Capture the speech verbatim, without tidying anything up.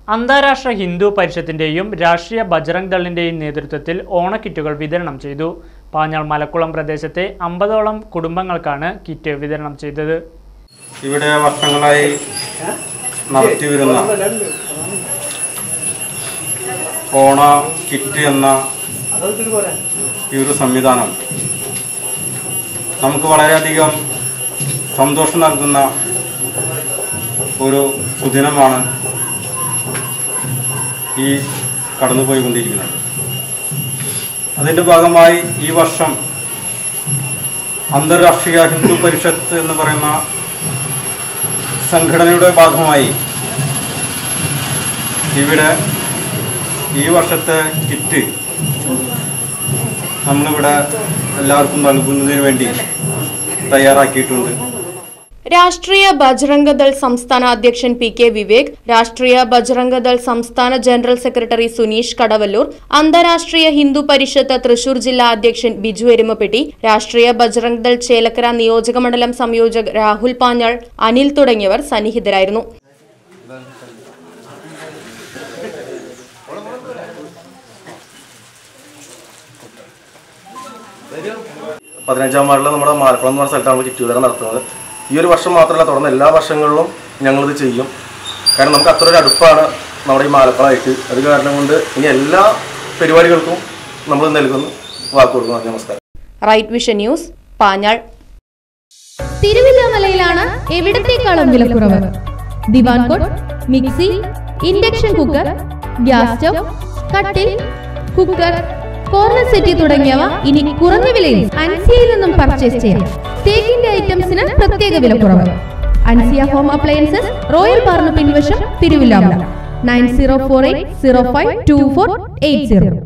അന്താരാഷ്ട്ര ഹിന്ദു പരിഷത്തിന്റെയും രാഷ്ട്രീയ ബജ്രംഗ് ദളിന്റെയും നേതൃത്വത്തിൽ ഓണക്കിറ്റുകൾ വിതരണം ചെയ്തു. പാഞ്ഞാൾ മലക്കുളം പ്രദേശത്തെ അമ്പതോളം കുടുംബങ്ങൾക്കാണ് കിറ്റ് വിതരണം ചെയ്തത്. ഇവിടെ വർഷങ്ങളായി നടത്തിവരുന്ന ഓണ കിറ്റ് എന്ന ഈ ഒരു സംവിധാനം നമുക്ക് വളരെയധികം സന്തോഷം നൽകുന്ന ഒരു സുദിനമാണ് ഈ കടന്നുപോയിക്കൊണ്ടിരിക്കുന്നത്. അതിൻ്റെ ഭാഗമായി ഈ വർഷം അന്തർരാഷ്ട്രീയ ഹിന്ദു പരിഷത്ത് എന്ന് പറയുന്ന സംഘടനയുടെ ഭാഗമായി ഇവിടെ ഈ വർഷത്തെ കിറ്റ് നമ്മളിവിടെ എല്ലാവർക്കും നൽകുന്നതിന് വേണ്ടി തയ്യാറാക്കിയിട്ടുണ്ട്. രാഷ്ട്രീയ ബജ്രംഗ് ദൾ സംസ്ഥാന അധ്യക്ഷൻ പി കെ വിവേക്, രാഷ്ട്രീയ ബജ്രംഗ് ദൾ സംസ്ഥാന ജനറൽ സെക്രട്ടറി സുനീഷ് കടവല്ലൂർ, അന്താരാഷ്ട്രീയ ഹിന്ദു പരിഷത്ത് തൃശൂർ ജില്ലാ അധ്യക്ഷൻ ബിജു എരുമപ്പെട്ടി, രാഷ്ട്രീയ ബജ്രംഗ് ദൾ ചേലക്കര നിയോജകമണ്ഡലം സംയോജക് രാഹുൽ പാഞ്ഞാൾ, അനിൽ തുടങ്ങിയവർ സന്നിഹിതരായിരുന്നു. പതിനഞ്ചാം വാർഡിൽ നമ്മുടെ മലക്കുളം എന്ന് പറഞ്ഞ സ്ഥലത്താണ് കിറ്റ് വിതരണം നടത്തുന്നത്. ഈ ഒരു വർഷം മാത്രമല്ല, തുടർന്ന് എല്ലാ വർഷങ്ങളിലും ഞങ്ങളിത് ചെയ്യും. കാരണം നമുക്ക് അത്ര ഒരു അടുപ്പാണ് നമ്മുടെ ഈ മലക്കുളമായിട്ട്. അത് കാരണം കൊണ്ട് ഇനി എല്ലാ പരിപാടികൾക്കും നമ്മൾ നൽകുന്നു, വാക്ക് കൊടുക്കുന്നു. നമസ്കാരം. Right vision news, Panjal. തിരുവില്ലാമലയിലാണ് എവിടത്തേക്കാളും വിലക്കുറവ്. Divan cot, mixie, induction cooker, gas stove, കട്ടിൽ, കുക്കർ, കോർണർ സെറ്റ് തുടങ്ങിയവ ഇനി കുറഞ്ഞ വിലയിൽ അൻസിയയിൽ നിന്നും പർച്ചേസ് ചെയ്യാം. തേക്കിന്റെ ഐറ്റംസിന് പ്രത്യേക വിലക്കുറവ്. അൻസിയ ഹോം അപ്ലയൻസസ്, റോയൽ പാർന്ന് പിൻവശം, Thiruvilwamala. Nine zero four eight zero five two four eight zero.